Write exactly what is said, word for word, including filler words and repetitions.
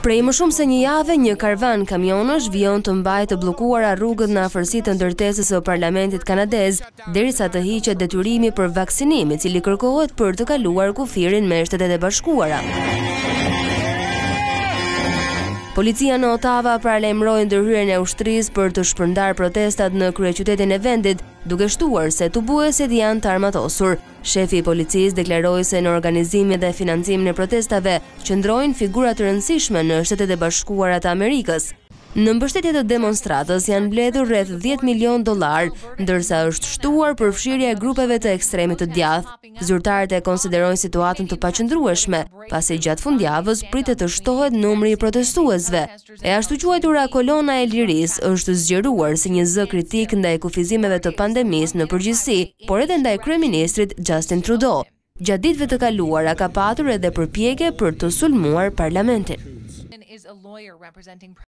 Prej më shumë se një jave, një karvan kamionësh vijon të mbajë të bllokuara rrugët në afërsitë të ndërtesës së Parlamentit kanadez, derisa të hiqet detyrimi për vaksinim, i cili kërkohet për të kaluar kufirin me Shtetet e Bashkuara. Policia në Ottawa paralajmëroi ndërhyrjen e ushtrisë për të shpërndar protestat në kryeqytetin e vendit, duke shtuar se tubuesit janë të armatosur. Shefi i policisë deklaroi se në organizimin dhe financimin e protestave qëndrojnë figura të rëndësishme në Shtetet e Bashkuara të Amerikës. Në mbështetje të demonstratës janë mbledhur rreth dhjetë milion dollar, ndërsa është shtuar përfshirja e grupeve të ekstremit të djathtë. Zyrtarët e konsiderojnë situatën të paqëndrueshme, pasi gjatë fundjavës pritet të shtohet numri i protestuesve. E ashtu quajtura kolona e lirisë është zgjeruar si një zë kritik ndaj kufizimeve të pandemisë në përgjithësi, por edhe ndaj kryeministrit Justin Trudeau. Gjatë ditëve të kaluara ka patur edhe përpjekje për të sulmuar parlamentin.